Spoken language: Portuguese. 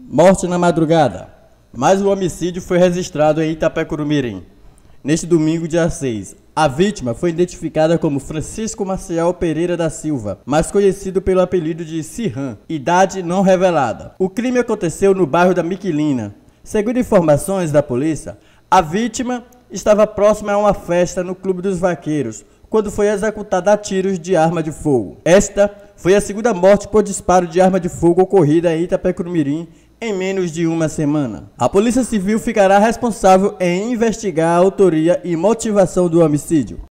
Morte na madrugada. Mais um homicídio foi registrado em Itapecuru-Mirim. Neste domingo, dia 6, a vítima foi identificada como Francisco Maciel Pereira da Silva, mais conhecido pelo apelido de Cirran, idade não revelada. O crime aconteceu no bairro da Miquelina. Segundo informações da polícia, a vítima estava próxima a uma festa no Clube dos Vaqueiros, quando foi executada a tiros de arma de fogo. Esta foi a segunda morte por disparo de arma de fogo ocorrida em Itapecuru-Mirim em menos de uma semana. A Polícia Civil ficará responsável em investigar a autoria e motivação do homicídio.